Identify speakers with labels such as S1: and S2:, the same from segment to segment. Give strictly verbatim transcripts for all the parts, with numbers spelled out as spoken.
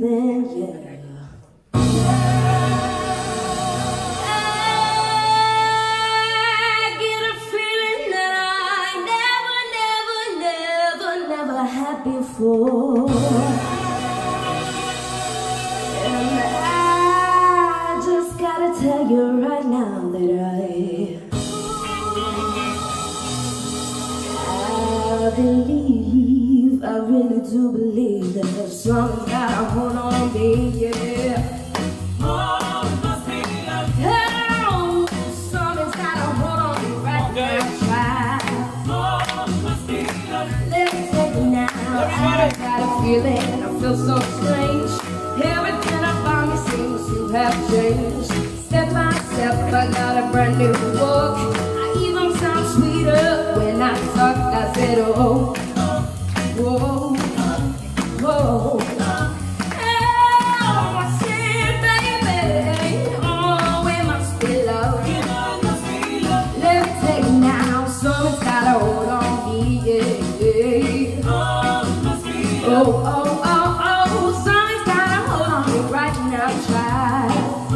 S1: feeling, yeah. I get a feeling that I never, never, never, never had before. And I just gotta tell you right now that I I believe, I really do believe that something's got a hold on me, yeah. Oh, must be love. Oh, something's got a hold on me right now. Try. Oh, must be love. Let me take it now. I got a feeling, I feel so strange. Everything about me seems to have changed. Step by step, I got a brand new walk. I even sound sweeter when I talk. I said, oh, whoa, whoa. Oh, I said, baby, oh, it must be love. Let me take it now, something's got a hold on me, yeah. Oh, oh, oh, oh, something's got a hold on me right now, try.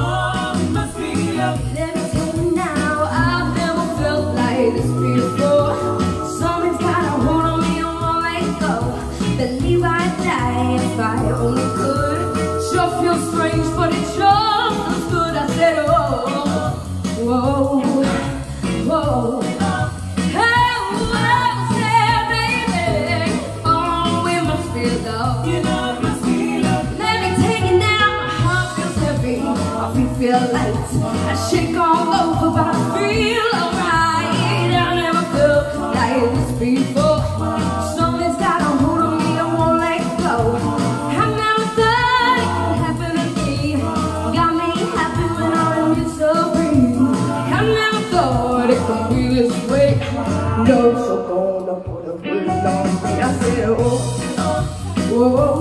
S1: Let me take it now, I've never felt like this before. Believe I'd die if I only could. Sure feels strange, but it sure feels good. I said, oh, whoa, whoa. Oh, I said, baby, oh, it must be love. Let me take it now, my heart feels heavy, my feet feel light. I shake all over, but I feel alright. I never felt like this before. Something's got a hold on me. No, so gonna put a ring on me. I said, oh, whoa.